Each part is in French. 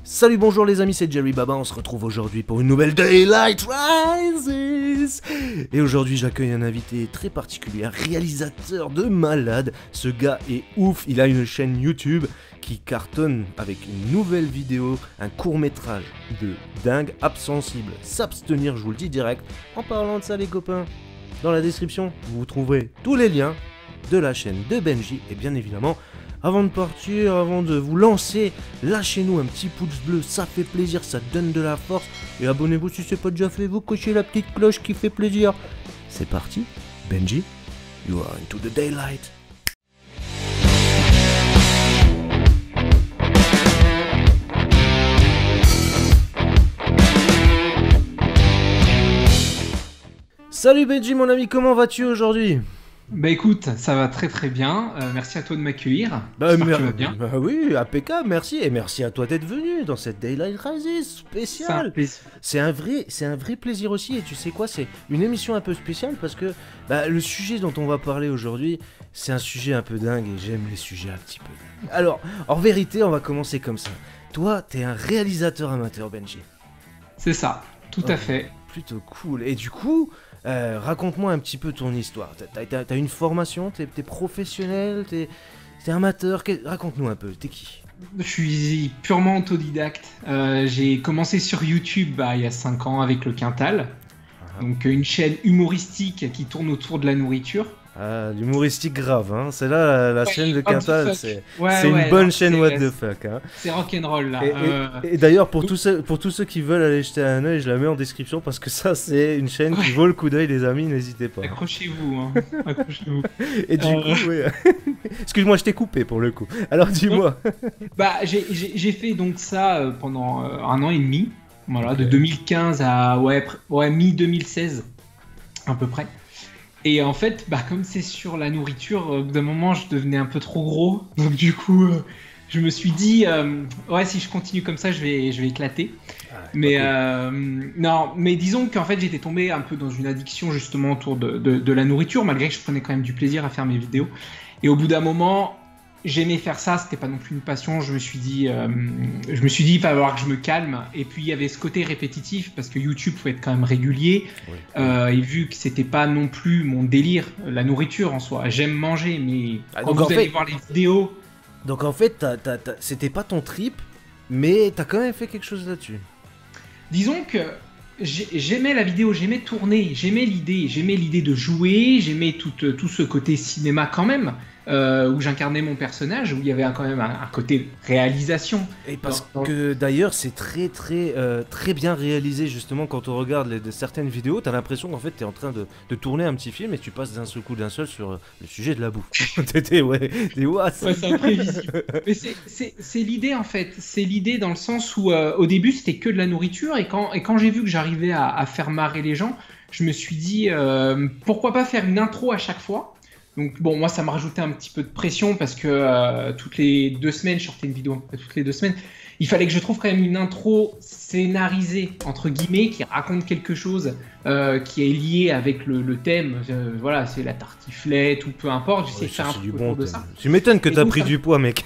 Salut, bonjour les amis, c'est Jerry Baba, on se retrouve aujourd'hui pour une nouvelle Daylight Rises. Et aujourd'hui j'accueille un invité très particulier, un réalisateur de malade. Ce gars est ouf, il a une chaîne YouTube qui cartonne avec une nouvelle vidéo, un court-métrage de dingue, Absensible, s'abstenir, je vous le dis direct. En parlant de ça les copains, dans la description, vous trouverez tous les liens de la chaîne de Benji et bien évidemment, avant de partir, avant de vous lancer, lâchez-nous un petit pouce bleu, ça fait plaisir, ça donne de la force. Et abonnez-vous si c'est pas déjà fait, vous cochez la petite cloche qui fait plaisir. C'est parti, Benji, you are into the daylight. Salut Benji mon ami, comment vas-tu aujourd'hui ? Bah écoute, ça va très très bien, merci à toi de m'accueillir, bah, j'espère que tu vas bien. Bah oui, impeccable, merci, et merci à toi d'être venu dans cette Daylight Rises spéciale. C'est un vrai plaisir aussi, et tu sais quoi, c'est une émission un peu spéciale parce que bah, le sujet dont on va parler aujourd'hui, c'est un sujet un peu dingue, et j'aime les sujets un petit peu. Alors, en vérité, on va commencer comme ça. Toi, t'es un réalisateur amateur, Benji. C'est ça, tout à fait. Plutôt cool, et du coup... raconte-moi un petit peu ton histoire. T'as une formation, t'es professionnel, t'es amateur, raconte-nous un peu, t'es qui ? Je suis purement autodidacte. J'ai commencé sur YouTube il y a 5 ans avec le Quintal. Donc une chaîne humoristique qui tourne autour de la nourriture. Ah, l'humoristique grave, hein. C'est là la chaîne de Quintal, c'est une bonne non, chaîne what the fuck. Hein. C'est rock'n'roll là. Et d'ailleurs, pour tous ceux qui veulent aller jeter un oeil, je la mets en description parce que ça, c'est une chaîne qui vaut le coup d'œil, les amis, n'hésitez pas. Accrochez-vous, hein. Accrochez-vous. Et du coup, oui. Excuse-moi, je t'ai coupé pour le coup. Alors dis-moi. Bah, j'ai fait donc ça pendant 1 an et demi. Voilà, de 2015 à mi-2016, à peu près. Et en fait, comme c'est sur la nourriture, au bout d'un moment, je devenais un peu trop gros. Donc du coup, je me suis dit, si je continue comme ça, je vais éclater. Mais non, mais disons qu'en fait, j'étais tombé un peu dans une addiction justement autour de la nourriture, malgré que je prenais quand même du plaisir à faire mes vidéos. Et au bout d'un moment, j'aimais faire ça, c'était pas non plus une passion. Je me suis dit, il va falloir que je me calme. Et puis il y avait ce côté répétitif parce que YouTube, faut être quand même régulier. Oui. Et vu que c'était pas non plus mon délire, la nourriture en soi, j'aime manger, mais quand vous allez voir les vidéos. Donc en fait, c'était pas ton trip, mais t'as quand même fait quelque chose là-dessus. Disons que j'aimais la vidéo, j'aimais tourner, j'aimais l'idée de jouer, j'aimais tout ce côté cinéma quand même. Où j'incarnais mon personnage, où il y avait quand même un côté réalisation. Et parce que d'ailleurs c'est très bien réalisé justement quand on regarde certaines vidéos, t'as l'impression qu'en fait t'es en train de tourner un petit film et tu passes d'un seul coup sur le sujet de la bouffe. C'est imprévisible. Mais c'est l'idée en fait, c'est l'idée dans le sens où au début c'était que de la nourriture et quand j'ai vu que j'arrivais à faire marrer les gens, je me suis dit pourquoi pas faire une intro à chaque fois. Donc bon, moi ça m'a rajouté un petit peu de pression parce que toutes les 2 semaines, je sortais une vidéo toutes les 2 semaines. Il fallait que je trouve quand même une intro scénarisée, entre guillemets, qui raconte quelque chose qui est lié avec le thème. Voilà, c'est la tartiflette ou peu importe, j'essaie de faire un peu autour de ça. Tu m'étonnes que t'as pris du poids, mec.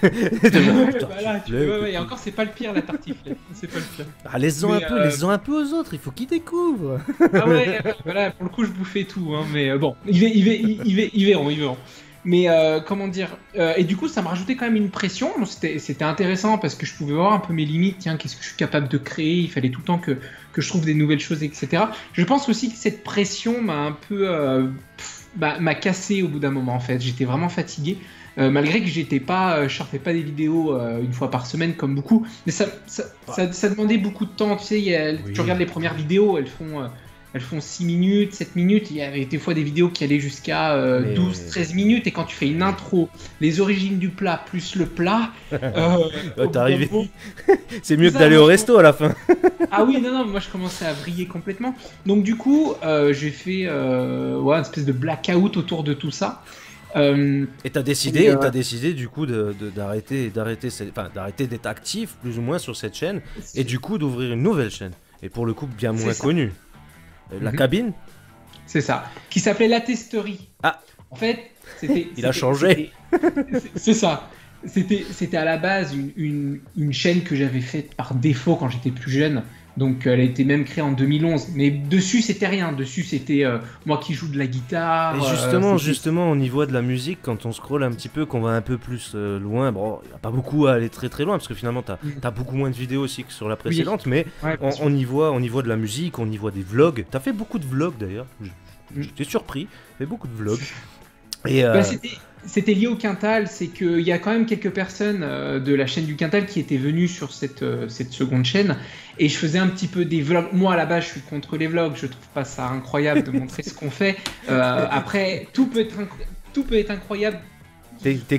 Et encore, c'est pas le pire, la tartiflette. C'est pas le pire. Ah, laisse-en un peu aux autres, il faut qu'ils découvrent. Ah ouais, voilà, pour le coup, je bouffais tout. Hein, mais bon, ils verront. Mais comment dire et du coup ça me rajoutait quand même une pression. Bon, c'était intéressant parce que je pouvais voir un peu mes limites. Tiens, qu'est-ce que je suis capable de créer? Il fallait tout le temps que je trouve des nouvelles choses, etc. Je pense aussi que cette pression m'a un peu m'a cassé au bout d'un moment en fait. J'étais vraiment fatigué. Malgré que je sortais pas des vidéos 1 fois par semaine comme beaucoup, mais ça demandait beaucoup de temps. Tu sais, tu regardes les premières vidéos, elles font 6 minutes, 7 minutes, il y avait des fois des vidéos qui allaient jusqu'à 12-13 minutes, et quand tu fais une intro, les origines du plat plus le plat... t'es arrivé. C'est mieux que d'aller au resto à la fin. Ah oui, non, moi je commençais à vriller complètement. Donc du coup, j'ai fait une espèce de blackout autour de tout ça. Et t'as décidé du coup d'arrêter d'être actif plus ou moins sur cette chaîne, et du coup d'ouvrir une nouvelle chaîne, et pour le coup bien moins connue. La cabine. C'est ça. Qui s'appelait La Testerie. Ah. En fait, il a changé. C'est ça. C'était à la base une chaîne que j'avais faite par défaut quand j'étais plus jeune. Donc elle a été même créée en 2011. Mais dessus, c'était rien. Dessus, c'était moi qui joue de la guitare. Et justement, on y voit de la musique quand on scrolle un petit peu, qu'on va un peu plus loin. Bon, il n'y a pas beaucoup à aller très très loin, parce que finalement, t'as beaucoup moins de vidéos aussi que sur la précédente, oui. Mais ouais, on y voit de la musique, on y voit des vlogs. T'as fait beaucoup de vlogs d'ailleurs. J'étais surpris. T'as fait beaucoup de vlogs. Et c'était lié au Quintal, c'est qu'il y a quand même quelques personnes de la chaîne du Quintal qui étaient venues sur cette seconde chaîne, et je faisais un petit peu des vlogs. Moi à la base je suis contre les vlogs, je trouve pas ça incroyable de montrer ce qu'on fait. Après tout peut être incroyable. T'es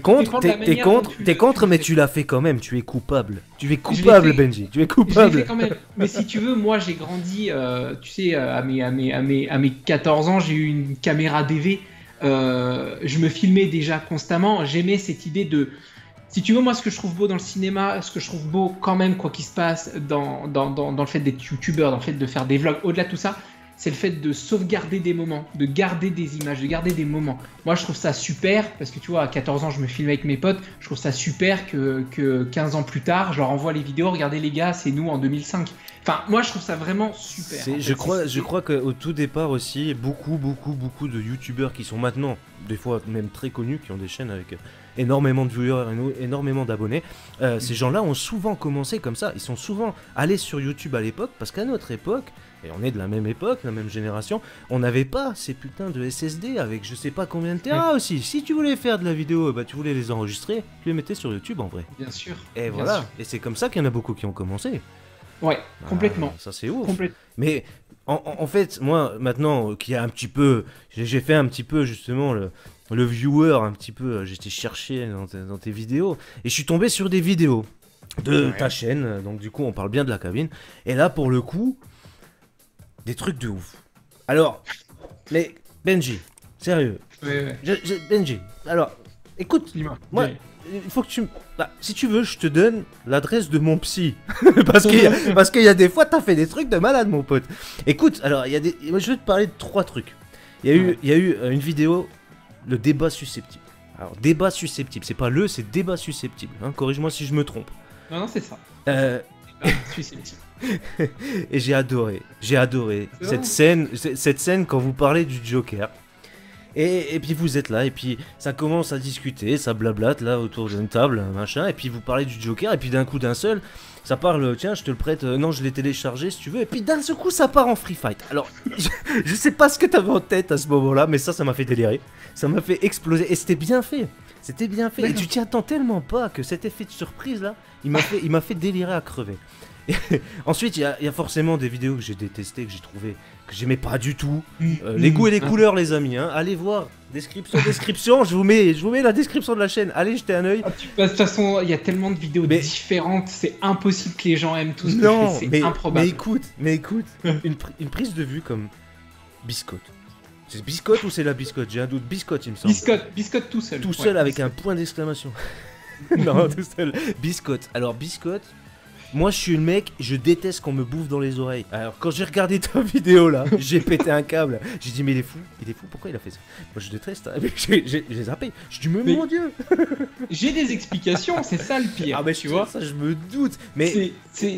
contre, mais tu l'as fait quand même, tu es coupable. Tu es coupable, Benji, tu es coupable. Je l'ai fait quand même. Mais si tu veux, moi j'ai grandi, tu sais, à mes 14 ans, j'ai eu une caméra DV. Je me filmais déjà constamment. J'aimais cette idée de, si tu veux, moi ce que je trouve beau dans le cinéma, ce que je trouve beau quand même quoi qu'il se passe dans le fait d'être youtubeur, dans le fait de faire des vlogs, au-delà de tout ça, c'est le fait de sauvegarder des moments, de garder des images, de garder des moments. Moi je trouve ça super, parce que tu vois, à 14 ans je me filmais avec mes potes, je trouve ça super que 15 ans plus tard je leur envoie les vidéos, regardez les gars, c'est nous en 2005. Enfin, moi je trouve ça vraiment super. En fait, je crois qu'au tout départ aussi, beaucoup de youtubeurs qui sont maintenant, des fois même très connus, qui ont des chaînes avec énormément de viewers, énormément d'abonnés, ces gens-là ont souvent commencé comme ça. Ils sont souvent allés sur YouTube à l'époque, parce qu'à notre époque, et on est de la même époque, la même génération, on n'avait pas ces putains de SSD avec je sais pas combien de Tera aussi. Si tu voulais faire de la vidéo, bah tu voulais les enregistrer, tu les mettais sur YouTube en vrai. Bien sûr. Et voilà, et c'est comme ça qu'il y en a beaucoup qui ont commencé. Ouais, complètement. Ça c'est ouf. Mais en fait, moi maintenant, qui a un petit peu, j'ai fait un petit peu justement le viewer, un petit peu, j'étais cherché dans tes vidéos, et je suis tombé sur des vidéos de ta chaîne, donc du coup on parle bien de la cabine, et là pour le coup, des trucs de ouf. Alors, mais Benji, sérieux. Benji, alors, écoute, moi, il faut que tu... Bah, si tu veux, je te donne l'adresse de mon psy. parce qu'il y a des fois, t'as fait des trucs de malade, mon pote. Écoute, alors, moi, je vais te parler de 3 trucs. Il y a eu une vidéo, le débat susceptible. Alors, débat susceptible, c'est pas c'est débat susceptible. Hein, corrige-moi si je me trompe. Non, c'est ça. Susceptible. Et j'ai adoré cette scène quand vous parlez du Joker. Et puis vous êtes là, et puis ça commence à discuter, ça blablate là autour d'une table, machin, et puis vous parlez du Joker, et puis d'un coup d'un seul, ça parle, tiens je te le prête, non je l'ai téléchargé si tu veux, et puis d'un seul coup ça part en free fight. Alors, je sais pas ce que t'avais en tête à ce moment-là, mais ça m'a fait délirer, ça m'a fait exploser, et c'était bien fait. C'était bien fait, et tu t'y attends tellement pas que cet effet de surprise là, il m'a fait délirer à crever. Et ensuite, il y a forcément des vidéos que j'ai détestées, que j'ai trouvées, que j'aimais pas du tout. Les goûts et les couleurs, les amis. Hein. Allez voir, description. Je vous mets la description de la chaîne. Allez jeter un œil. De toute façon, il y a tellement de vidéos différentes, c'est impossible que les gens aiment tout ce que je fais. C'est improbable. Mais écoute, une prise de vue comme biscotte. C'est biscotte ou c'est la biscotte? J'ai un doute. Biscotte, il me semble. Biscotte tout seul. Tout seul avec un point d'exclamation. Non, tout seul. Biscotte. Alors, biscotte. Moi je suis le mec, je déteste qu'on me bouffe dans les oreilles. Alors quand j'ai regardé ta vidéo là, j'ai pété un câble. J'ai dit mais il est fou, pourquoi il a fait ça? Moi je déteste, j'ai zappé. Je dis mais mon dieu. J'ai des explications, c'est ça le pire. Ah mais tu vois, ça je me doute. Mais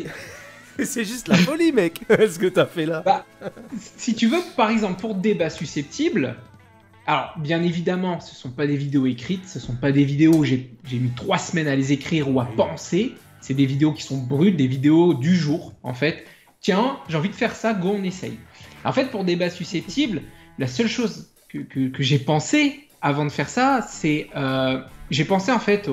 c'est juste la folie mec, ce que t'as fait là. Bah, si tu veux, par exemple pour débat susceptible, alors bien évidemment ce sont pas des vidéos écrites, ce sont pas des vidéos où j'ai mis 3 semaines à les écrire ou à penser. C'est des vidéos qui sont brutes, des vidéos du jour, en fait. Tiens, j'ai envie de faire ça, go, on essaye. En fait, pour débat susceptible, la seule chose que j'ai pensé avant de faire ça, c'est... j'ai pensé, en fait,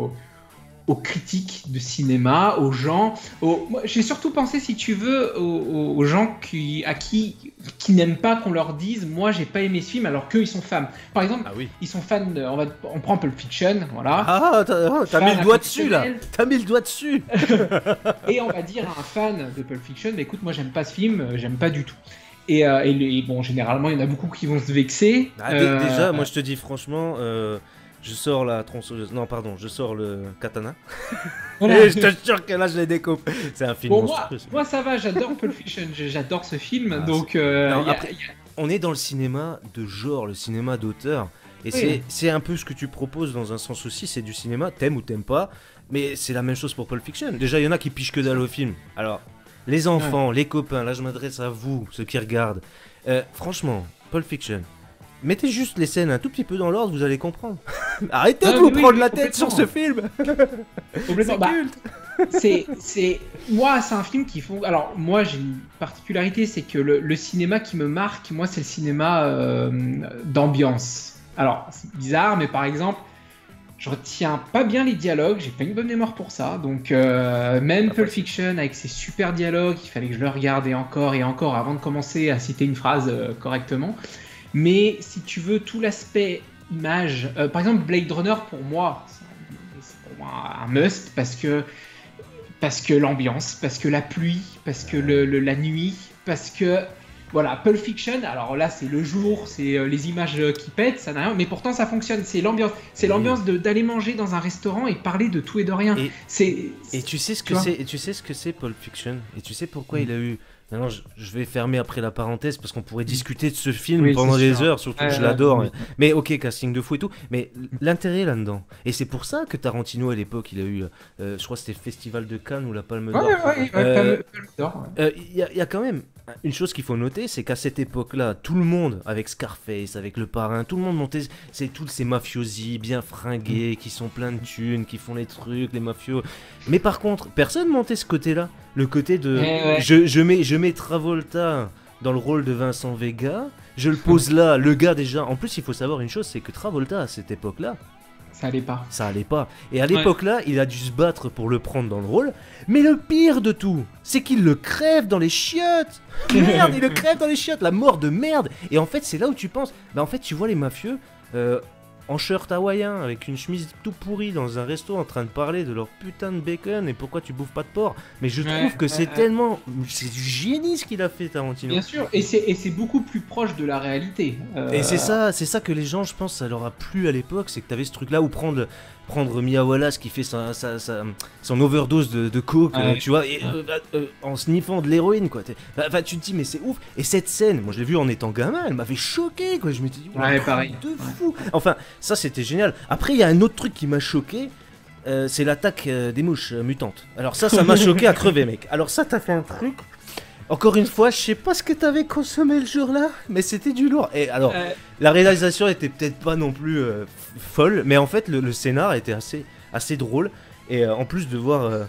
aux critiques de cinéma, aux gens... j'ai surtout pensé, si tu veux, aux gens qui n'aiment pas qu'on leur dise « Moi, j'ai pas aimé ce film », alors qu'eux, ils sont fans. Par exemple, ils sont fans de... On prend Pulp Fiction, voilà. Ah, t'as mis le doigt dessus, là. T'as mis le doigt dessus. Et on va dire à un fan de Pulp Fiction « Écoute, moi, j'aime pas ce film, j'aime pas du tout. » Et bon, généralement, il y en a beaucoup qui vont se vexer. Déjà, moi, je te dis franchement... Je sors la tronçonneuse. Non, pardon, je sors le katana. Voilà. Et je te jure que là, je les découpe. C'est un film monstrueux. Moi, ça va, j'adore Pulp Fiction. J'adore ce film. Donc, après, on est dans le cinéma de genre, le cinéma d'auteur. Et Oui. c'est un peu ce que tu proposes dans un sens aussi, c'est du cinéma, t'aimes ou t'aimes pas, mais c'est la même chose pour Pulp Fiction. Déjà, il y en a qui pichent que dalle au film. Alors, les enfants, les copains, là je m'adresse à vous, ceux qui regardent. Franchement, Pulp Fiction, mettez juste les scènes un tout petit peu dans l'ordre, vous allez comprendre. Arrêtez de vous prendre la tête sur ce film. Complètement. C'est culte. Moi, c'est un film qui font. Alors, moi, j'ai une particularité, c'est que le cinéma qui me marque, moi, c'est le cinéma d'ambiance. Alors, c'est bizarre, mais par exemple, je retiens pas bien les dialogues, j'ai pas une bonne mémoire pour ça. Donc, même Pulp Fiction, avec ses super dialogues, il fallait que je le regarde et encore avant de commencer à citer une phrase correctement. Mais si tu veux, tout l'aspect image, par exemple, Blade Runner, pour moi, c'est pour moi un must parce que l'ambiance, parce que la pluie, parce que la nuit, parce que voilà, Pulp Fiction, alors là c'est le jour, c'est les images qui pètent, ça n'a rien, mais pourtant ça fonctionne, c'est l'ambiance d'aller manger dans un restaurant et parler de tout et de rien. Et tu sais ce que c'est, et tu sais ce que c'est Pulp Fiction, et tu sais pourquoi il a eu. Maintenant, je vais fermer après la parenthèse parce qu'on pourrait discuter de ce film pendant des heures, surtout que je l'adore. Mais ok, casting de fou et tout. Mais l'intérêt là-dedans. Et c'est pour ça que Tarantino à l'époque, il a eu, je crois que c'était Festival de Cannes ou la Palme d'Or. Palme d'Or. Il y a quand même une chose qu'il faut noter, c'est qu'à cette époque-là, tout le monde, avec Scarface, avec Le Parrain, tout le monde montait, c'est tous ces mafiosi bien fringués, qui sont pleins de thunes, qui font les trucs, les mafios. Mais par contre, personne montait ce côté-là. Le côté de... Je mets Travolta dans le rôle de Vincent Vega, je le pose là, le gars déjà... En plus, il faut savoir une chose, c'est que Travolta, à cette époque-là, ça allait pas. Ça allait pas. Et à l'époque-là, il a dû se battre pour le prendre dans le rôle. Mais le pire de tout, c'est qu'il le crève dans les chiottes. Merde, il le crève dans les chiottes. La mort de merde. Et en fait, c'est là où tu penses... Bah en fait, tu vois les mafieux... en shirt hawaïen, avec une chemise tout pourrie dans un resto en train de parler de leur putain de bacon et pourquoi tu bouffes pas de porc. Mais je trouve que c'est tellement... C'est du génie ce qu'il a fait, Tarantino. Bien sûr, et c'est beaucoup plus proche de la réalité. Et c'est ça que les gens, je pense, ça leur a plu à l'époque, c'est que t'avais ce truc-là où prendre Mia Wallace qui fait son overdose de coke, tu vois, et, en sniffant de l'héroïne, quoi. Enfin, tu te dis, mais c'est ouf. Et cette scène, moi je l'ai vue en étant gamin, elle m'avait choqué, quoi. Je me suis dit, pareil. De fou. Enfin, ça c'était génial. Après, il y a un autre truc qui m'a choqué. C'est l'attaque des mouches mutantes. Alors ça m'a choqué à crever, mec. Alors ça, t'as fait un truc. Encore une fois, je sais pas ce que t'avais consommé le jour-là, mais c'était du lourd. Et alors, la réalisation était peut-être pas non plus folle, mais en fait, le scénar était assez drôle. Et en plus de voir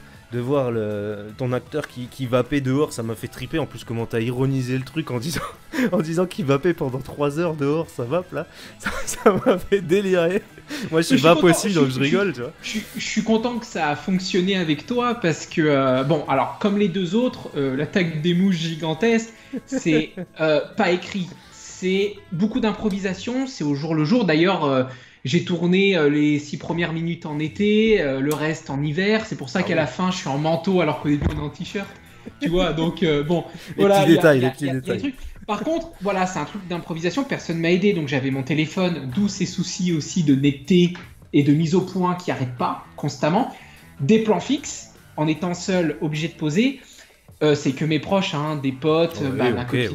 ton acteur qui vapait dehors, ça m'a fait triper. En plus, comment t'as ironisé le truc en disant qu'il vapait pendant 3 heures dehors, ça vape là. Ça m'a fait délirer. Moi, je suis pas possible, donc je rigole, tu vois. Je suis content que ça a fonctionné avec toi parce que, bon, alors, comme les deux autres, l'attaque des mouches gigantesques, c'est pas écrit. C'est beaucoup d'improvisation, c'est au jour le jour. D'ailleurs, j'ai tourné les 6 premières minutes en été, le reste en hiver. C'est pour ça qu'à la fin, je suis en manteau alors qu'au début, on est en t-shirt. Tu vois, donc bon, voilà. Les petits détails. Par contre, voilà, c'est un truc d'improvisation. Personne m'a aidé, donc j'avais mon téléphone, d'où ces soucis aussi de netteté et de mise au point qui n'arrêtent pas constamment. Des plans fixes, en étant seul, obligé de poser. C'est que mes proches, des potes, ma copine,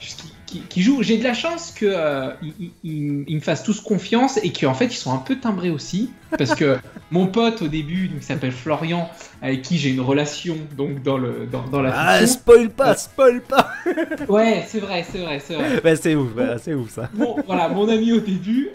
qui jouent. J'ai de la chance qu'ils me fassent tous confiance et qu'en fait ils sont un peu timbrés aussi. Parce que mon pote au début, donc, il s'appelle Florian, avec qui j'ai une relation donc dans la fiction. Spoil pas. Ouais, c'est vrai. Bah, c'est ouf ça. Bon, voilà, mon ami au début,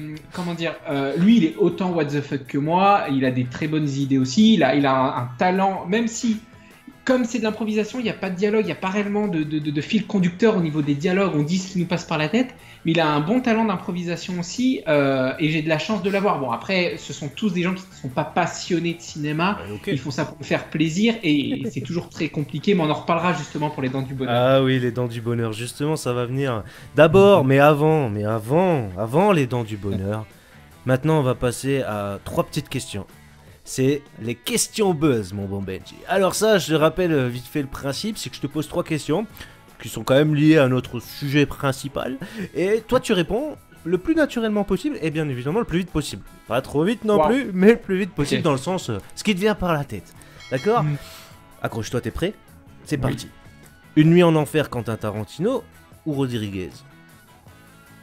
lui il est autant what the fuck que moi, il a des très bonnes idées aussi, il a un talent, même si... Comme c'est de l'improvisation, il n'y a pas de dialogue, il n'y a pas réellement de fil conducteur au niveau des dialogues, on dit ce qui nous passe par la tête, mais il a un bon talent d'improvisation aussi, et j'ai de la chance de l'avoir. Bon, après, ce sont tous des gens qui ne sont pas passionnés de cinéma, ils font ça pour me faire plaisir, et c'est toujours très compliqué, mais on en reparlera justement pour les Dents du Bonheur. Ah oui, les Dents du Bonheur, justement, ça va venir. D'abord, mais avant les Dents du Bonheur, maintenant on va passer à 3 petites questions. C'est les questions buzz, mon bon Benji. Alors ça, je te rappelle vite fait le principe, c'est que je te pose 3 questions qui sont quand même liées à notre sujet principal. Et toi, tu réponds le plus naturellement possible et bien évidemment le plus vite possible. Pas trop vite non plus, mais le plus vite possible dans le sens ce qui te vient par la tête. D'accord ? Accroche-toi, t'es prêt ? C'est parti. Une nuit en enfer, Quentin Tarantino ou Rodriguez ?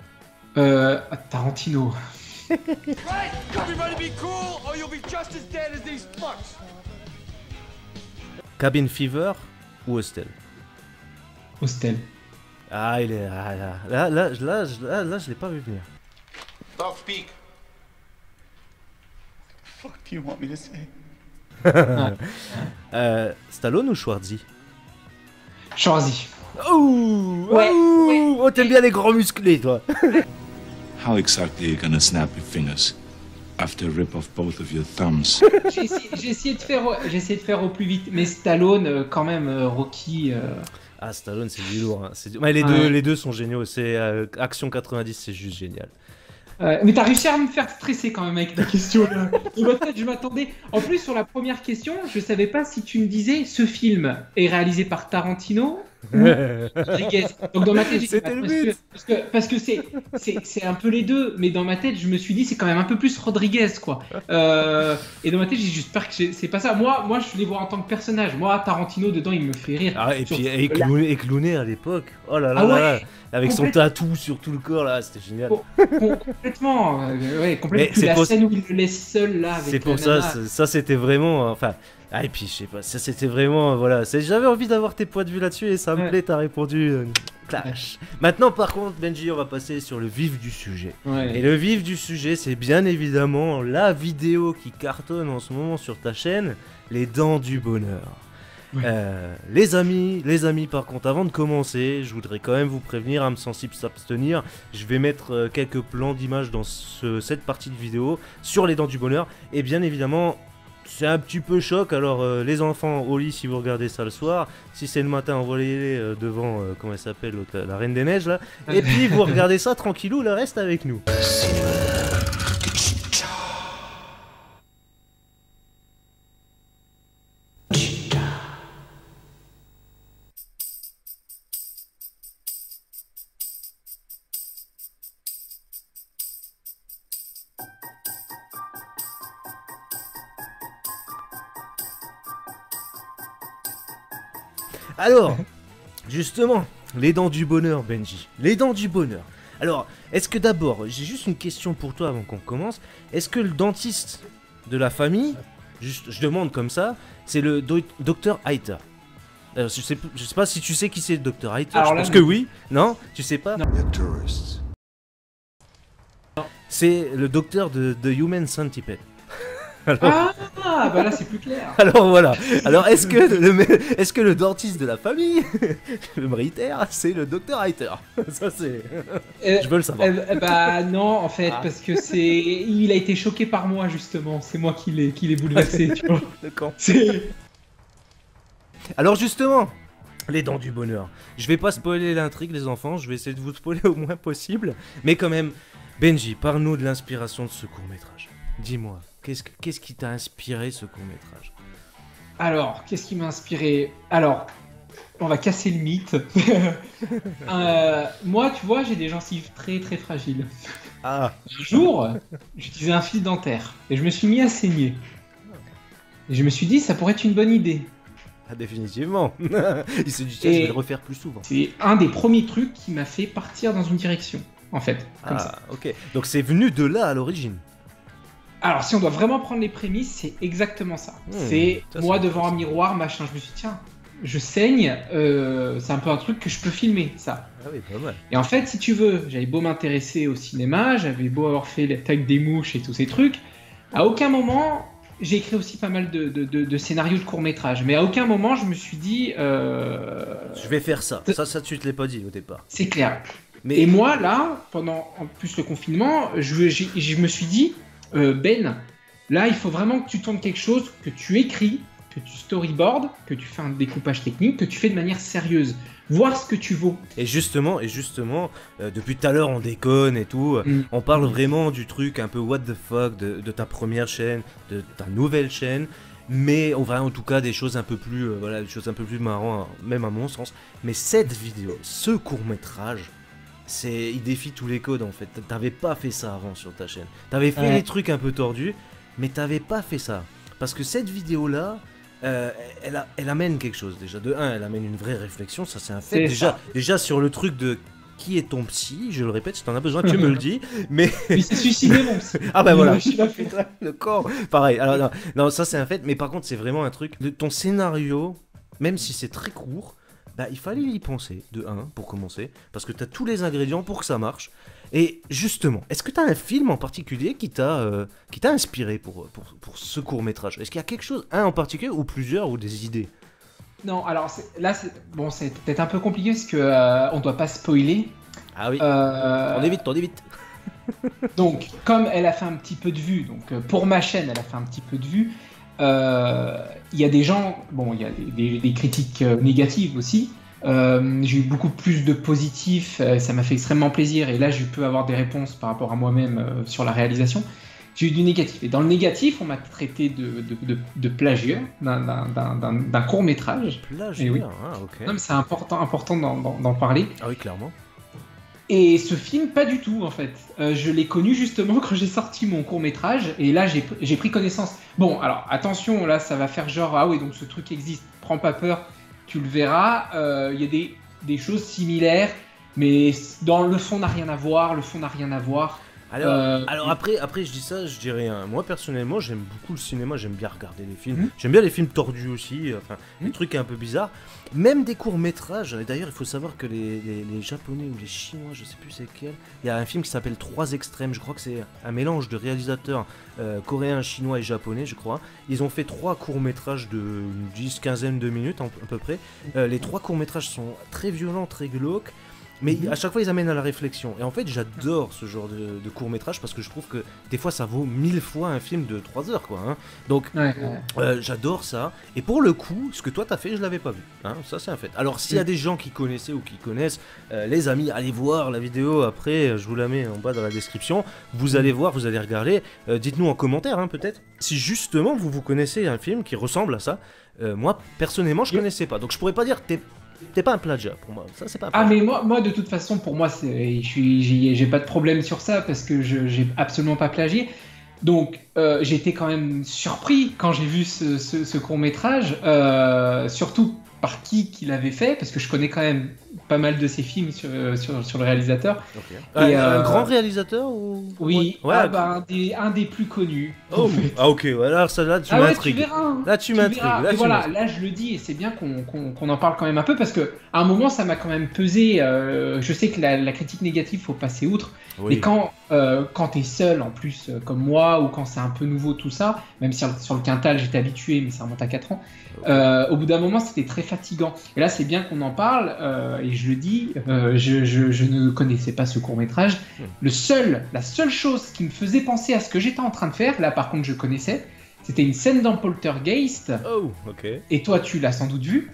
Tarantino. Right! Everybody be cool, or you'll be just as dead as these fucks! Cabin Fever ou Hostel? Hostel. Ah, il est... Là, je l'ai pas vu venir. Don't speak. What do you want me to say? Stallone ou Schwarzy? Schwarzy. Oh, Ouais, oh, oh, t'aimes bien les grands musclés, toi. How exactly are you gonna snap your fingers after rip off both of your thumbs? J'ai essayé de faire au plus vite, mais Stallone, quand même, Rocky. Ah, Stallone, c'est du lourd. Hein. Ouais, les deux sont géniaux. C'est Action 90, c'est juste génial. Mais t'as réussi à me faire stresser quand même avec la question là. Je m'attendais. En plus, sur la première question, je savais pas si tu me disais ce film est réalisé par Tarantino ou Rodriguez. Donc dans ma tête, j'ai dit, C'était le but. parce que c'est un peu les deux. Mais dans ma tête, je me suis dit c'est quand même un peu plus Rodriguez quoi. Et dans ma tête, j'ai juste peur que c'est pas ça. Moi, je les vois en tant que personnage. Moi, Tarantino dedans, il me fait rire. Ah, et puis et Clooney à l'époque. Oh là là, Ah ouais, là, avec son tatou sur tout le corps là, c'était génial. Complètement. Ouais, complètement. Mais Puis c'est la pour- scène où il le laisse seul là avec C'est pour la ça, nana. ça c'était vraiment, enfin, ah et puis je sais pas, ça c'était vraiment, voilà, j'avais envie d'avoir tes points de vue là-dessus et ça me Ouais. plaît, t'as répondu, clash. Maintenant par contre, Benji, on va passer sur le vif du sujet. Ouais. Et le vif du sujet, c'est bien évidemment la vidéo qui cartonne en ce moment sur ta chaîne, les dents du bonheur. Ouais. Les amis, par contre, avant de commencer, je voudrais quand même vous prévenir, âme sensible s'abstenir. Je vais mettre quelques plans d'images dans cette partie de vidéo sur les dents du bonheur. Et bien évidemment, c'est un petit peu choc. Alors, les enfants au lit, si vous regardez ça le soir, si c'est le matin, envoyez-les devant, comment elle s'appelle, l'autre, la Reine des Neiges là. Et puis, vous regardez ça tranquillou, le reste avec nous. Alors, justement, les dents du bonheur, Benji. Les dents du bonheur. Alors, est-ce que d'abord, j'ai juste une question pour toi avant qu'on commence. Est-ce que le dentiste de la famille, juste, je demande comme ça, c'est le docteur Heiter? Je sais pas si tu sais qui c'est le docteur Heiter. Alors Je là, pense non. que oui. Non, tu sais pas. Non. You're tourists. C'est le docteur de Human Centipede. Ah, bah là c'est plus clair. Alors voilà. Alors est-ce que le dentiste de la famille, le Heiter, c'est le docteur Heiter? Ça c'est. Je veux le savoir. Bah non, en fait, Ah. parce que il a été choqué par moi justement. C'est moi qui l'ai bouleversé, tu vois. D'accord. C'est. Alors justement, les dents du bonheur. Je vais pas spoiler l'intrigue, les enfants. Je vais essayer de vous spoiler au moins possible. Mais quand même, Benji, parle-nous de l'inspiration de ce court métrage. Dis-moi, qu'est-ce qui t'a inspiré ce court métrage? Alors, qu'est-ce qui m'a inspiré? Alors, on va casser le mythe. Moi, tu vois, j'ai des gencives très très fragiles. Ah, Un jour, j'utilisais un fil dentaire et je me suis mis à saigner. Et je me suis dit, ça pourrait être une bonne idée. ah, définitivement. Il s'est dit tiens, je vais Et- le refaire plus souvent. C'est un des premiers trucs qui m'a fait partir dans une direction, en fait. Comme ça. Ah, ok. Donc c'est venu de là à l'origine. Alors, si on doit vraiment prendre les prémices, c'est exactement ça. C'est ça, moi c'est devant un intéressant. miroir, machin. Je me suis dit, tiens, je saigne, c'est un peu un truc que je peux filmer, ça. Ah oui, pas mal. Et en fait, si tu veux, j'avais beau m'intéresser au cinéma, j'avais beau avoir fait l'attaque des mouches et tous ces trucs, à aucun moment, j'ai écrit aussi pas mal de scénarios de courts-métrages, mais à aucun moment, je me suis dit, Je vais faire ça. Ça tu te l'ai pas dit au départ. c'est clair. Mais Et moi, là, pendant en plus le confinement, je me suis dit, Ben, là, il faut vraiment que tu tournes quelque chose, que tu écris, que tu storyboardes, que tu fais un découpage technique, que tu fais de manière sérieuse. Voir ce que tu vaux. Et justement, depuis tout à l'heure on déconne et tout, on parle vraiment du truc un peu what the fuck de ta première chaîne, de ta nouvelle chaîne, mais on va en tout cas des choses un peu plus, voilà, des choses un peu plus marrantes, même à mon sens. Mais cette vidéo, ce court métrage, il défie tous les codes en fait. T'avais pas fait ça avant sur ta chaîne. T'avais fait Ouais. des trucs un peu tordus, mais t'avais pas fait ça. Parce que cette vidéo là, elle amène quelque chose déjà. De un, elle amène une vraie réflexion, ça c'est un fait. C'est Déjà sur le truc de qui est ton psy, je le répète, si t'en as besoin, tu me le dis, mais... Il s'est suicidé, mon psy. Ah bah voilà, Je suis pas fait. putain, le corps, pareil, alors non, non, ça c'est un fait, mais par contre c'est vraiment un truc, ton scénario, même si c'est très court, bah il fallait y penser, de 1, pour commencer, parce que t'as tous les ingrédients pour que ça marche, et justement, est-ce que t'as un film en particulier qui t'a inspiré pour ce court-métrage? Est-ce qu'il y a quelque chose, un en particulier, ou plusieurs, ou des idées? Non, alors là, c'est peut-être un peu compliqué parce que on doit pas spoiler. Ah oui, Euh, on évite. Donc, comme elle a fait un petit peu de vues, donc pour ma chaîne, elle a fait un petit peu de vues. Il y a des gens, bon, il y a des critiques négatives aussi. J'ai eu beaucoup plus de positifs, ça m'a fait extrêmement plaisir. Et là, je peux avoir des réponses par rapport à moi-même sur la réalisation. J'ai eu du négatif. Et dans le négatif, on m'a traité de plagiat d'un court-métrage. Plagiat, Et oui. ah ok. Non, mais c'est important d'en parler. Ah oui, clairement. Et ce film, pas du tout en fait. Je l'ai connu justement quand j'ai sorti mon court-métrage. Et là, j'ai pris connaissance. Bon, alors attention, là, ça va faire genre, ah oui, donc ce truc existe. Prends pas peur, tu le verras. Il y a des choses similaires. Mais dans le fond, n'a rien à voir. Alors après je dis ça, je dis rien. Moi personnellement j'aime beaucoup le cinéma, j'aime bien regarder les films. J'aime bien les films tordus aussi, enfin des trucs un peu bizarres. Même des courts-métrages. Et d'ailleurs il faut savoir que les Japonais ou les Chinois, je sais plus c'est quel, il y a un film qui s'appelle 3 extrêmes, je crois que c'est un mélange de réalisateurs coréens, chinois et japonais je crois. Ils ont fait 3 courts-métrages de 10-15 de minutes à peu près. Les 3 courts-métrages sont très violents, très glauques. Mais à chaque fois ils amènent à la réflexion. Et en fait j'adore ce genre de court-métrage parce que je trouve que des fois ça vaut 1000 fois un film de 3 heures quoi. Hein. Donc j'adore ça. Et pour le coup, ce que toi t'as fait, je l'avais pas vu. Hein. Ça c'est un fait. Alors s'il y a des gens qui connaissaient ou qui connaissent, les amis, allez voir la vidéo après, je vous la mets en bas dans la description. Vous allez voir, vous allez regarder. Dites-nous en commentaire hein, peut-être si justement vous connaissez un film qui ressemble à ça. Moi personnellement je connaissais pas. Donc je pourrais pas dire t'es pas un plagiat pour moi, ça c'est pas un plagiat. Ah mais moi de toute façon pour moi j'ai pas de problème sur ça parce que j'ai absolument pas plagié. Donc j'ai été quand même surpris quand j'ai vu ce court-métrage, surtout par qui l'avait fait parce que je connais quand même pas mal de ses films sur le réalisateur. Okay. Et un grand réalisateur ou... Oui, ouais, un des plus connus. Oh. Ah ok, alors ça là tu m'intrigues. Tu verras, hein. Là tu m'intrigues. Là je le dis et c'est bien qu'on en parle quand même un peu parce que à un moment ça m'a quand même pesé. Je sais que la critique négative faut passer outre, mais quand t'es seul en plus comme moi ou quand c'est un peu nouveau tout ça, même si sur le Quintal j'étais habitué mais ça remonte à 4 ans, au bout d'un moment c'était très fatigant. Et là c'est bien qu'on en parle et je le dis, je ne connaissais pas ce court-métrage. La seule chose qui me faisait penser à ce que j'étais en train de faire, là par contre je connaissais, c'était une scène dans Poltergeist. Oh, ok. Et toi tu l'as sans doute vu.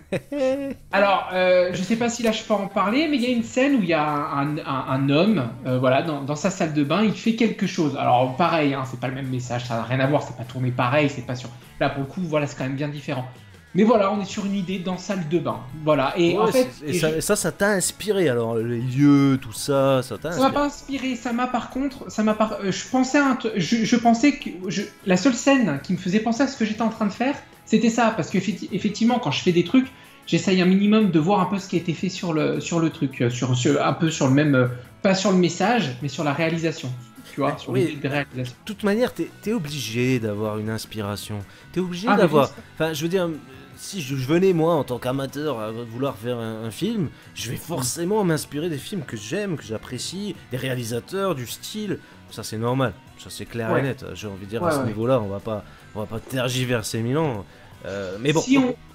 Alors je sais pas si là je peux en parler, mais il y a une scène où il y a un homme, voilà, dans sa salle de bain, il fait quelque chose. Alors pareil, hein, c'est pas le même message, ça n'a rien à voir, c'est pas tourné pareil, c'est pas sur... Là pour le coup, voilà, c'est quand même bien différent. Mais voilà, on est sur une idée dans salle de bain. Voilà. Et en fait. Ça t'a inspiré alors, les lieux, tout ça, ça t'a inspiré? Ça m'a pas inspiré, ça m'a par contre. Je pensais que. La seule scène qui me faisait penser à ce que j'étais en train de faire, c'était ça. Parce qu'effectivement, quand je fais des trucs, j'essaye un minimum de voir un peu ce qui a été fait sur le truc. Un peu sur le même. Pas sur le message, mais sur la réalisation. Tu vois, sur les réalisations. De toute manière, t'es obligé d'avoir une inspiration. T'es obligé d'avoir. Enfin, je veux dire. Si je venais moi en tant qu'amateur à vouloir faire un film, je vais forcément m'inspirer des films que j'aime, que j'apprécie, des réalisateurs, du style. Ça c'est normal, ça c'est clair et net. J'ai envie de dire à ce niveau-là, on va pas tergiverser mille ans. Mais bon.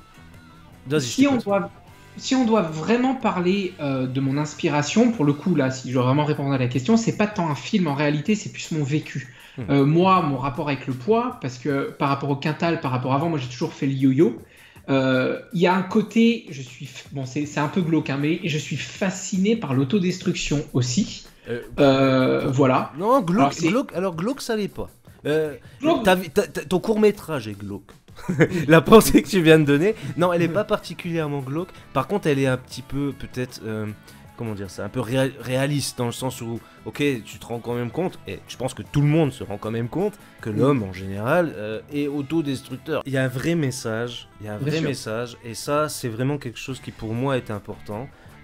Si on doit vraiment parler de mon inspiration, pour le coup là, si je dois vraiment répondre à la question, c'est pas tant un film en réalité, c'est plus mon vécu. Moi, mon rapport avec le poids, parce que par rapport au Quintal, par rapport à avant, moi j'ai toujours fait le yo-yo. Il y a un côté, c'est un peu glauque, hein, mais je suis fasciné par l'autodestruction aussi. Voilà. Non, glauque, ça l'est pas. Ton court-métrage est glauque. La pensée que tu viens de donner, non, elle est pas particulièrement glauque. Par contre, elle est un petit peu, peut-être, comment dire ça, un peu réaliste dans le sens où, ok, tu te rends quand même compte, et je pense que tout le monde se rend quand même compte, que l'homme en général est autodestructeur. Il y a un vrai message, et ça c'est vraiment quelque chose qui pour moi est important.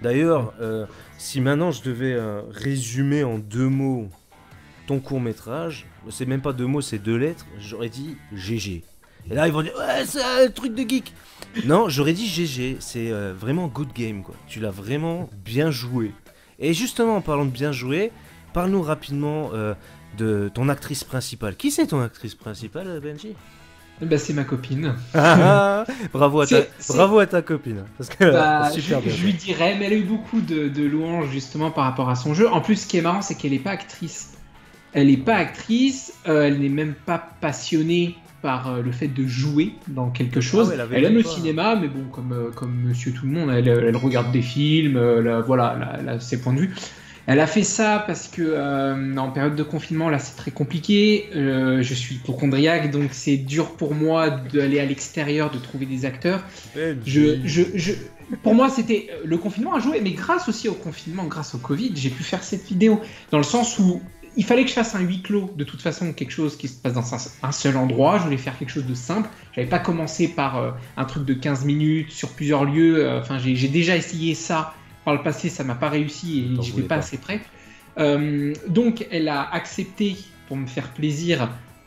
D'ailleurs, si maintenant je devais résumer en 2 mots ton court-métrage, c'est même pas 2 mots, c'est 2 lettres, j'aurais dit GG. Et là, ils vont dire, ouais, c'est un truc de geek. Non, j'aurais dit GG, c'est vraiment good game, quoi. Tu l'as vraiment bien joué. Et justement, en parlant de bien jouer, parle-nous rapidement de ton actrice principale. Qui c'est ton actrice principale, Benji? Bah, c'est ma copine. Bravo à ta copine. Parce que super bien. Je lui dirais, mais elle a eu beaucoup de louanges justement par rapport à son jeu. En plus, ce qui est marrant, c'est qu'elle n'est pas actrice. Elle n'est pas actrice, elle n'est même pas passionnée par le fait de jouer dans quelque chose. Elle aime le cinéma, mais bon, comme monsieur tout le monde, elle regarde des films, voilà, elle a ses points de vue. Elle a fait ça parce que en période de confinement, là, c'est très compliqué. Je suis hypocondriaque, donc c'est dur pour moi d'aller à l'extérieur, de trouver des acteurs. Pour moi, c'était le confinement à jouer, mais grâce aussi au confinement, grâce au Covid, j'ai pu faire cette vidéo. Dans le sens où il fallait que je fasse un huis clos, de toute façon, quelque chose qui se passe dans un seul endroit. Je voulais faire quelque chose de simple. J'avais pas commencé par un truc de 15 minutes sur plusieurs lieux. Enfin, j'ai déjà essayé ça. Par le passé, ça m'a pas réussi et j'étais pas assez prêt. Donc, elle a accepté, pour me faire plaisir,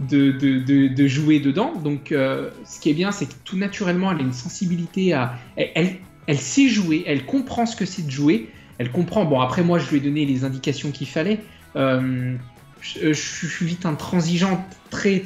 de jouer dedans. Donc, ce qui est bien, c'est que tout naturellement, elle a une sensibilité à... Elle sait jouer, elle comprend ce que c'est de jouer. Elle comprend... Bon, après, moi, je lui ai donné les indications qu'il fallait. Je suis vite intransigeant, très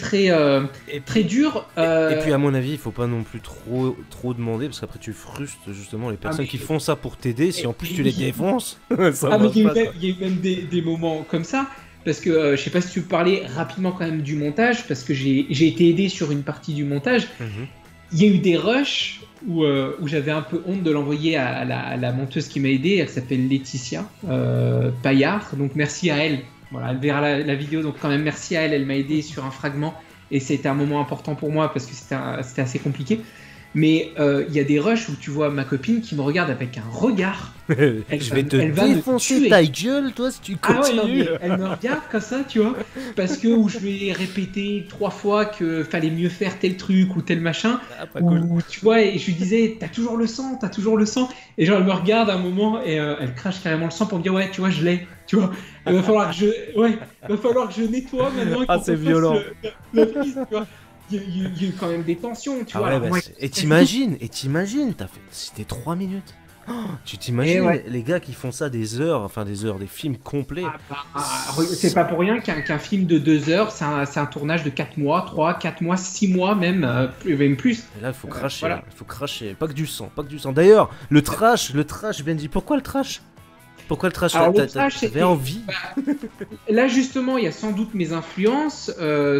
dur. Et puis à mon avis, il faut pas non plus trop demander parce qu'après tu frustres justement les personnes qui font ça pour t'aider. Si en plus tu les défonces, ça mais il y a eu même des moments comme ça. Parce que je sais pas si tu veux parler rapidement quand même du montage, parce que j'ai été aidé sur une partie du montage. Il y a eu des rushs où j'avais un peu honte de l'envoyer à la monteuse qui m'a aidé. Elle s'appelle Laetitia Paillard, donc merci à elle. Voilà, elle verra la vidéo, donc quand même merci à elle, elle m'a aidé sur un fragment et c'était un moment important pour moi parce que c'était assez compliqué. Mais il y a des rushs où tu vois ma copine qui me regarde avec un regard. Je vais te défoncer ta gueule, toi, si tu continues. Elle me regarde comme ça, tu vois, parce que où je lui ai répété 3 fois que fallait mieux faire tel truc ou tel machin. Cool. Tu vois, et je lui disais, t'as toujours le sang. Et genre, elle me regarde un moment et elle crache carrément le sang pour me dire, ouais, tu vois, je l'ai. Tu vois, il va falloir que je nettoie maintenant. C'est violent. La prise, tu vois. Il y a eu quand même des tensions, tu vois. Ouais, et t'imagines, c'était 3 minutes. Oh, tu t'imagines les gars qui font ça des heures, des films complets. C'est pas pour rien qu'un film de 2 heures, c'est un tournage de 4 mois, 3, 4 mois, 6 mois même plus. Et là, il faut cracher, voilà. Il faut cracher, pas que du sang. D'ailleurs, le trash, Benji, pourquoi le trash? Alors, le trash, t'avais envie. Là, justement, il y a sans doute mes influences.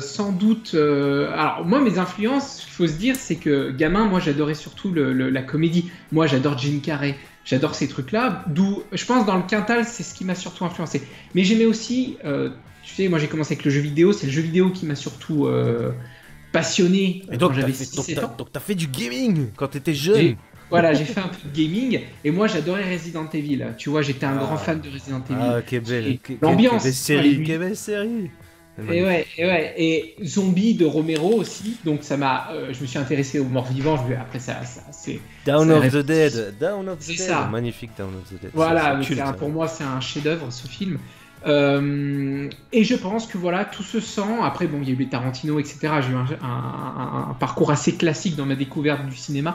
Alors, moi, mes influences, il faut se dire, c'est que gamin, moi, j'adorais surtout la comédie. Moi, j'adore Jim Carrey. J'adore ces trucs-là. D'où, je pense, dans le Quintal, c'est ce qui m'a surtout influencé. Mais j'aimais aussi, tu sais, moi, j'ai commencé avec le jeu vidéo. C'est le jeu vidéo qui m'a surtout passionné quand j'avais 6-7 ans. Donc, t'as fait du gaming quand t'étais jeune. Voilà, j'ai fait un peu de gaming et moi j'adorais Resident Evil. Tu vois, j'étais un grand fan de Resident Evil. Ah, quelle belle. L'ambiance. Quelle belle série. Et Zombie de Romero aussi. Donc ça m'a. Je me suis intéressé aux morts vivants. Après ça c'est. Down of the Dead. C'est ça. Magnifique Down of the Dead. Voilà, pour moi c'est un chef-d'œuvre ce film. Et je pense que voilà, tout se sent. Après, bon, il y a eu les Tarantino, etc. J'ai eu un parcours assez classique dans ma découverte du cinéma.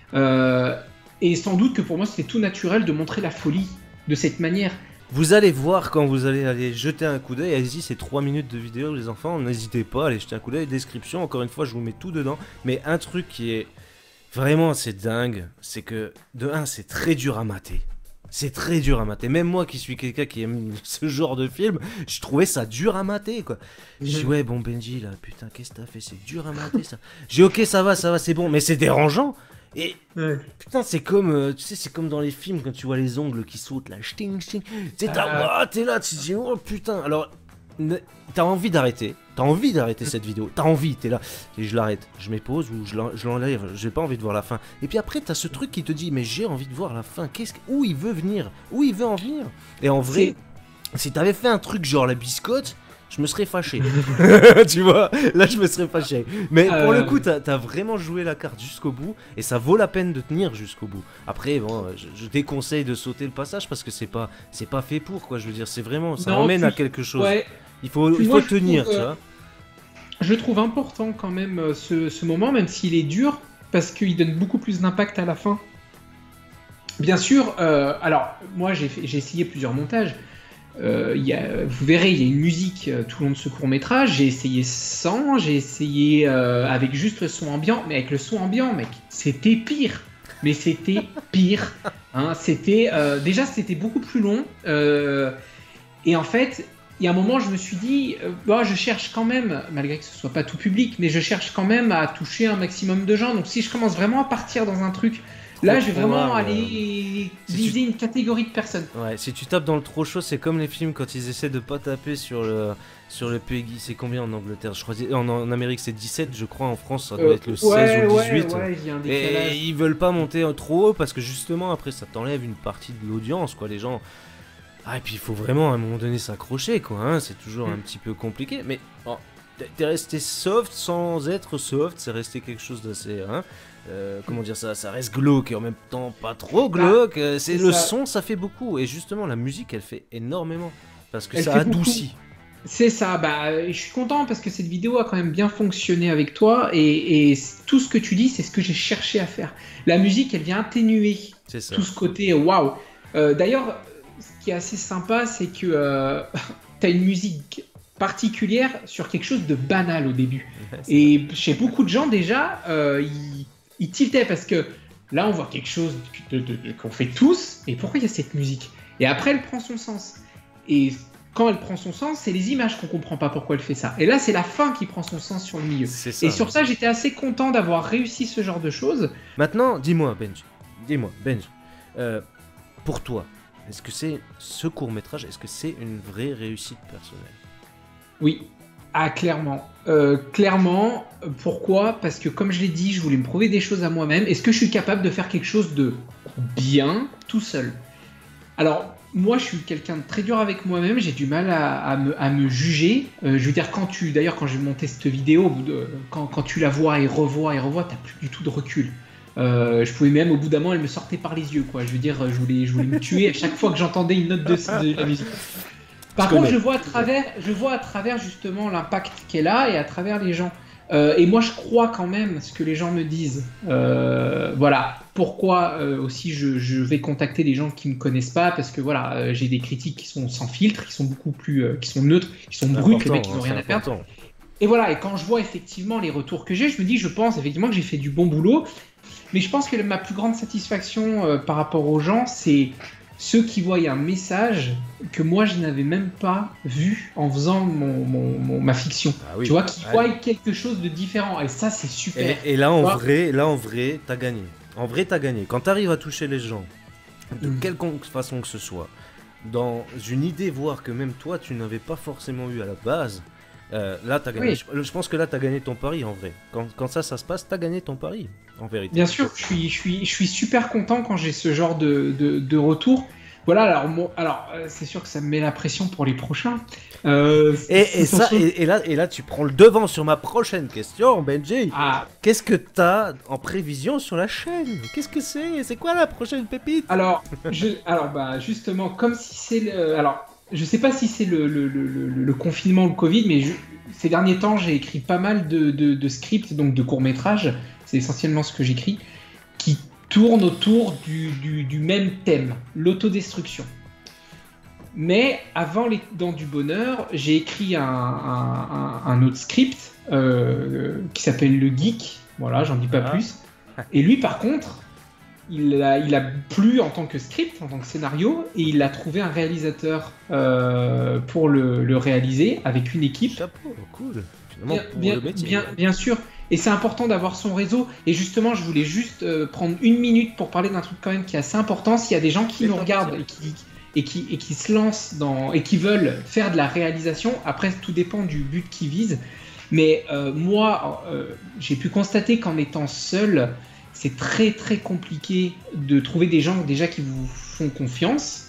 Et sans doute que pour moi c'était tout naturel de montrer la folie de cette manière. Vous allez voir quand vous allez aller jeter un coup d'œil. Allez-y, c'est 3 minutes de vidéo, les enfants. N'hésitez pas à aller jeter un coup d'œil. Description, encore une fois, je vous mets tout dedans. Mais un truc qui est vraiment c'est dingue, c'est que de 1, c'est très dur à mater. C'est très dur à mater. Même moi qui suis quelqu'un qui aime ce genre de film, je trouvais ça dur à mater, quoi. Je dis, ouais, bon, Benji, là, putain, qu'est-ce que t'as fait? C'est dur à mater, ça. J'ai dit, ok, ça va, c'est bon. Mais c'est dérangeant. Et putain, c'est comme, tu sais, c'est comme dans les films quand tu vois les ongles qui sautent là, chting, chting. Tu sais, t'es là, tu te dis, oh putain. Alors, t'as envie d'arrêter cette vidéo. T'es là, et je l'arrête, je mets pause ou je l'enlève. J'ai pas envie de voir la fin. Et puis après, t'as ce truc qui te dit, mais j'ai envie de voir la fin. Où il veut en venir. Et en vrai, si t'avais fait un truc genre la biscotte, je me serais fâché. Tu vois, là je me serais fâché. Mais pour le coup, t'as vraiment joué la carte jusqu'au bout et ça vaut la peine de tenir jusqu'au bout. Après, bon, je déconseille de sauter le passage parce que c'est pas fait pour, quoi. Je veux dire, c'est vraiment, ça emmène à quelque chose. Ouais. Il faut tenir, tu vois. Je trouve important quand même ce moment, même s'il est dur, parce qu'il donne beaucoup plus d'impact à la fin. Bien sûr, alors moi j'ai essayé plusieurs montages. Vous verrez, il y a une musique tout le long de ce court-métrage. J'ai essayé sans, j'ai essayé avec juste le son ambiant, mais avec le son ambiant, mec, c'était pire. Mais c'était pire. Hein, déjà c'était beaucoup plus long. Et en fait, il y a un moment, je me suis dit, je cherche quand même, malgré que ce soit pas tout public, mais je cherche quand même à toucher un maximum de gens. Donc si je commence vraiment à partir dans un truc, là, je vais vraiment aller viser une catégorie de personnes. Ouais, si tu tapes dans le trop chaud, c'est comme les films quand ils essaient de pas taper sur le PEGI. C'est combien en Angleterre? Je crois en Amérique c'est 17, je crois en France ça doit être le 16 ou 18. Ouais, il y a un décalage. Et ils veulent pas monter trop haut parce que justement après ça t'enlève une partie de l'audience, quoi. Les gens. Ah, et puis il faut vraiment à un moment donné s'accrocher, quoi. Hein. C'est toujours un petit peu compliqué, mais t'es resté soft sans être soft, c'est resté quelque chose d'assez. Hein. Comment dire ça reste glauque et en même temps pas trop glauque. C'est le son, ça fait beaucoup. Et justement, la musique, elle fait énormément parce que ça adoucit. C'est ça. Je suis content parce que cette vidéo a quand même bien fonctionné avec toi et tout ce que tu dis, c'est ce que j'ai cherché à faire. La musique, elle vient atténuer tout ce côté waouh. D'ailleurs, ce qui est assez sympa, c'est que t'as une musique particulière sur quelque chose de banal au début. Et chez beaucoup de gens déjà, il tiltait parce que là on voit quelque chose qu'on fait tous et pourquoi il y a cette musique et après elle prend son sens et quand elle prend son sens c'est les images qu'on comprend pas pourquoi elle fait ça et là c'est la fin qui prend son sens sur le milieu et sur ça j'étais assez content d'avoir réussi ce genre de choses. Maintenant dis-moi Benj, pour toi est-ce que c'est ce court-métrage, est-ce que c'est une vraie réussite personnelle? Oui. Ah, clairement. Clairement, pourquoi? Parce que comme je l'ai dit, je voulais me prouver des choses à moi-même. Est-ce que je suis capable de faire quelque chose de bien tout seul? Alors, moi, je suis quelqu'un de très dur avec moi-même. J'ai du mal à me juger. Je veux dire, d'ailleurs, quand j'ai monté cette vidéo, quand tu la vois et revois, t'as plus du tout de recul. Je pouvais même, au bout d'un moment, elle me sortait par les yeux, quoi. Je veux dire, je voulais me tuer à chaque fois que j'entendais une note de la musique. Par contre, je vois à travers justement l'impact qu'elle a et à travers les gens. Et moi, je crois quand même ce que les gens me disent. Voilà. Pourquoi aussi je vais contacter des gens qui me connaissent pas parce que voilà, j'ai des critiques qui sont sans filtre, qui sont beaucoup plus, qui sont neutres, qui sont brutes, les mecs qui n'ont rien à perdre. Et voilà. Et quand je vois effectivement les retours que j'ai, je me dis, je pense effectivement que j'ai fait du bon boulot. Mais je pense que ma plus grande satisfaction par rapport aux gens, c'est ceux qui voient un message que moi je n'avais même pas vu en faisant ma fiction. Ah oui. Tu vois, qui voient quelque chose de différent. Et ça, c'est super. Et là, en vrai, t'as gagné. En vrai, t'as gagné. Quand t'arrives à toucher les gens, de quelconque façon que ce soit, dans une idée, voire que même toi, tu n'avais pas forcément eu à la base, là, t'as gagné. Oui. Je pense que là, t'as gagné ton pari, en vrai. Quand ça se passe, t'as gagné ton pari, en vérité. Bien sûr, je suis super content quand j'ai ce genre de retour. Voilà, alors c'est sûr que ça me met la pression pour les prochains. Et là, tu prends le devant sur ma prochaine question, Benji. Qu'est-ce que t'as en prévision sur la chaîne? Qu'est-ce que c'est? C'est quoi la prochaine pépite? Alors, justement, comme si c'est... je sais pas si c'est le confinement ou le Covid, mais ces derniers temps, j'ai écrit pas mal de scripts, donc de courts-métrages, c'est essentiellement ce que j'écris, qui tournent autour du même thème, l'autodestruction. Mais avant Les Dents du Bonheur, j'ai écrit un autre script qui s'appelle Le Geek, voilà, j'en dis pas plus. Et lui, par contre, il a plu en tant que script, en tant que scénario, et il a trouvé un réalisateur pour le réaliser avec une équipe. Chapeau, cool. Finalement, le métier, bien sûr. Et c'est important d'avoir son réseau. Et justement, je voulais juste prendre une minute pour parler d'un truc quand même qui est assez important. S'il y a des gens qui nous regardent et qui se lancent et qui veulent faire de la réalisation, après tout dépend du but qu'ils visent. Mais moi, j'ai pu constater qu'en étant seul, c'est très très compliqué de trouver des gens déjà qui vous font confiance.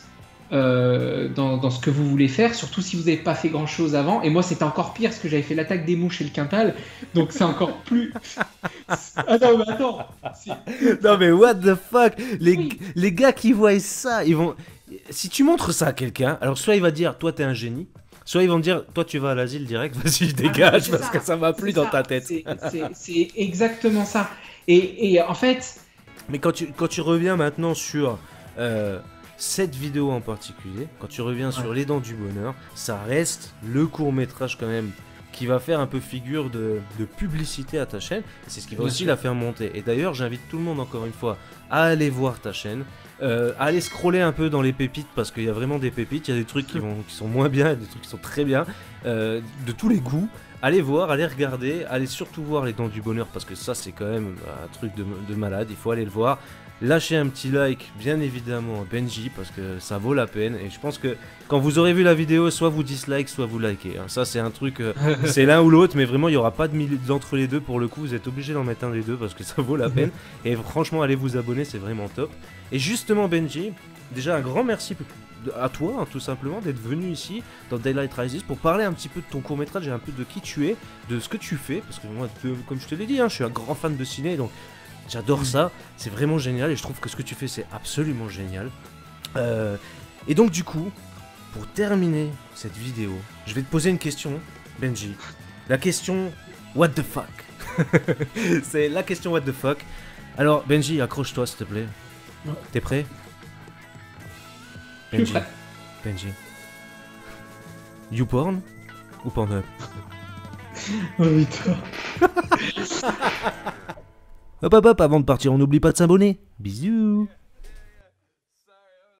dans ce que vous voulez faire, surtout si vous n'avez pas fait grand chose avant. Et moi, c'était encore pire parce que j'avais fait l'attaque des mouches et le quintal, donc c'est encore plus. Ah non, mais attends. Non mais what the fuck, Oui. les gars qui voient ça, ils vont... Si tu montres ça à quelqu'un, alors soit il va dire toi t'es un génie, soit ils vont te dire toi tu vas à l'asile direct, vas-y dégage c'est parce ça. que ça va plus C'est dans ça. ta tête. C'est exactement ça. Et en fait, Mais quand tu reviens maintenant sur cette vidéo en particulier, quand tu reviens sur Les Dents du Bonheur, ça reste le court-métrage quand même qui va faire un peu figure de publicité à ta chaîne. Et c'est ce qui va Bien aussi sûr. la faire monter. Et d'ailleurs, j'invite tout le monde encore une fois à aller voir ta chaîne, à aller scroller un peu dans les pépites parce qu'il y a vraiment des pépites. Il y a des trucs qui sont moins bien, il y a des trucs qui sont très bien, de tous les goûts. Allez voir, allez regarder, allez surtout voir Les Dents du Bonheur parce que ça c'est quand même un truc de malade, il faut aller le voir. Lâchez un petit like, bien évidemment, à Benji, parce que ça vaut la peine. Et je pense que quand vous aurez vu la vidéo, soit vous dislike, soit vous likez. Hein. Ça, c'est un truc, c'est l'un ou l'autre, mais vraiment, il n'y aura pas de milieu d'entre les deux pour le coup. Vous êtes obligé d'en mettre un des deux parce que ça vaut la peine. Et franchement, allez vous abonner, c'est vraiment top. Et justement, Benji, déjà un grand merci à toi, hein, tout simplement, d'être venu ici dans Daylight Rises pour parler un petit peu de ton court-métrage et un peu de qui tu es, de ce que tu fais. Parce que moi, comme je te l'ai dit, hein, je suis un grand fan de ciné, donc. J'adore ça, c'est vraiment génial et je trouve que ce que tu fais c'est absolument génial. Et donc du coup, pour terminer cette vidéo, je vais te poser une question, Benji. La question what the fuck. C'est la question what the fuck. Alors Benji, accroche-toi s'il te plaît. Ouais. T'es prêt? je suis prêt. Benji. YouPorn ou Pornhub? Oh putain. Hop hop hop, avant de partir, on n'oublie pas de s'abonner. Bisous.